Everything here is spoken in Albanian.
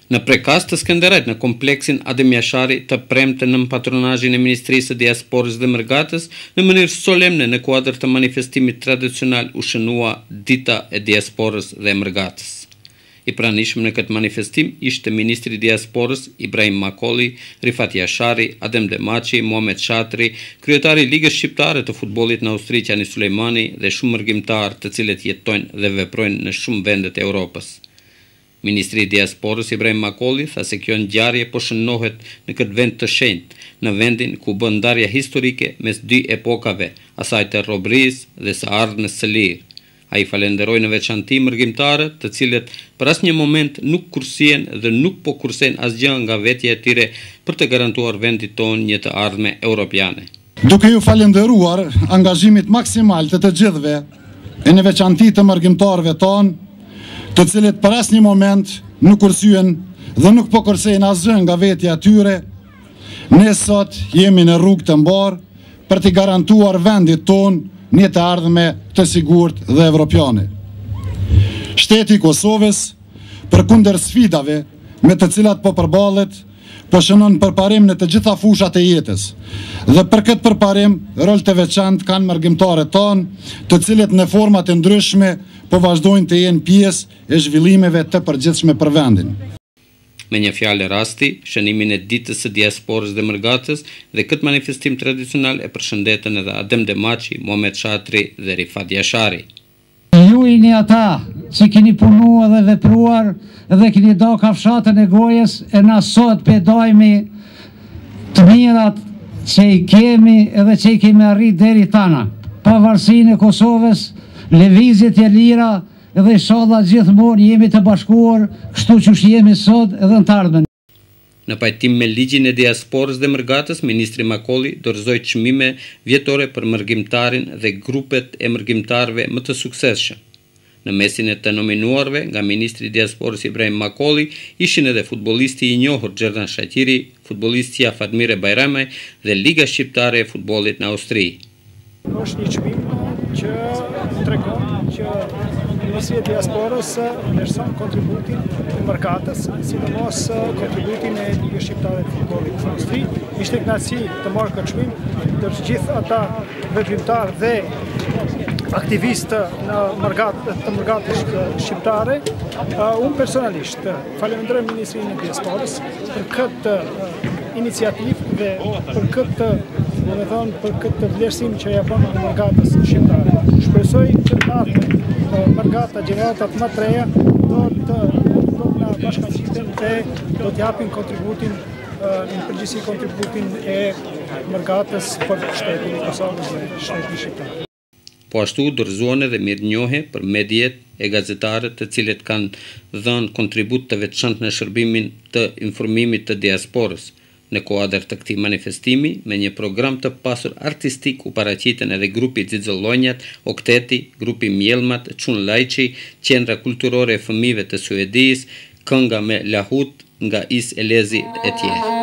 Në prekas të Skënderajt në kompleksin Adem Jashari të premte në patronazhin e Ministrisë së Diasporës dhe Mërgatës në mënyrë solemne në kuadër të manifestimit tradicional u shënua Dita e Diasporës dhe Mërgatës. I pranishëm në këtë manifestim ishte Ministri i Diasporës Ibrahim Makolli, Rifat Jashari, Adem Demaçi, Muhamet Shatri, kryetari i Ligës Shqiptare të Futbollit në Austri Qani Sulejmani dhe shumë mërgjimtarë të cilët jetojnë dhe veprojnë në shumë vendet e Europës. Ministri i Diasporës Ibrahim Makolli tha se kjo ngjarje po shënohet në këtë vend të shenjtë, në vendin ku bën ndarja historike mes dy epokave, asaj të robërisë dhe së ardhmës së lirë. Ai falenderoi në veçanti mërgjimtarët, të cilët për asnjë moment nuk kursien dhe nuk po kursen asgjë nga vetja e tyre për të garantuar vendit tonë një të ardhme europiane. Duke ju falenderuar angazhimit maksimal të gjithëve e në veçanti të mërgjimtarëve tonë, të cilët për asnjë moment nuk kursyen dhe nuk po kursejnë asgjë nga vetja e tyre, ne sot jemi në rrugë të mbarë për të garantuar vendit tonë një të ardhme të sigurt dhe evropiane. Shteti i Kosovës, përkundër sfidave me të cilat po përballet, po shënon përparim në të gjitha fushat e jetës. Dhe për këtë përparim, rol të veçantë kanë mërgjimtarët tonë, të cilët në format e ndryshme po vazhdojnë të jenë pjesë e zhvillimeve të përgjithshme për vendin. Me një fjalë rasti, shënimin e Ditës së Diasporës dhe Mërgatës dhe këtë manifestim tradicional e përshëndetën edhe Adem Demaçi, Muhamet Shatri dhe Rifat Jashari. Ju jeni ata që keni punuar dhe vepruar dhe keni do kafshatën e gojës e na sot pedojmi të mirat që i kemi edhe që i kemi arrit deri tana. Pavarësinë e Kosovës, lëvizjet e lira edhe inshallah gjithmonë jemi të bashkuar, kështu që jemi sot edhe në të ardhmen. Në pajtim me ligjin e Diasporës dhe Mërgatës, Ministri Makolli dorëzoi çmime vjetore për mërgjimtarin dhe grupet e mërgjimtarëve më të suksesshëm. Në mesin e të nominuarve nga Ministri i Diasporës Ibrahim Makolli ishin edhe futbollisti i njohur Xherdan Shaqiri, futbollistja Fatmire Bajramaj dhe Liga Shqiptare e Futbollit në Austri. Është një çmim që tregon që Ministria e Diasporës vlerëson kontributin e Mërgatës, sidomos kontributin e Ligës Shqiptare të Futbollit në Austri. Ishte kënaqësi të marr këtë çmim ndër gjithë ata veprimtarë dhe aktivistë në Mërgatës shqiptare. Unë personalisht falenderoj Ministrinë e Diasporës për këtë iniciativë dhe për këtë vlerësim që ja bën Mërgatës shqiptare. Shpresoj që Mërgata gjeneratat më të reja do të na bashkëngjitem dhe do të japin kontributin në përgjithësi kontributin e Mërgatës për shtetin e Kosovës dhe shtetin shqiptar. Po ashtu dorëzuan edhe mirënjohje për mediat e gazetarët të cilët kanë dhënë kontribut të veçantë në shërbimin të informimit të diasporës. Në kuadër të këtij manifestimi, me një program të pasur artistik u paraqiten edhe grupi Xixollonjat, Okteti, grupi Mjellmat, Çun Lajçi, Qendra Kulturore e Fëmijëve të Suedisë, kënga me Lahut nga Is Elezi e tjerë.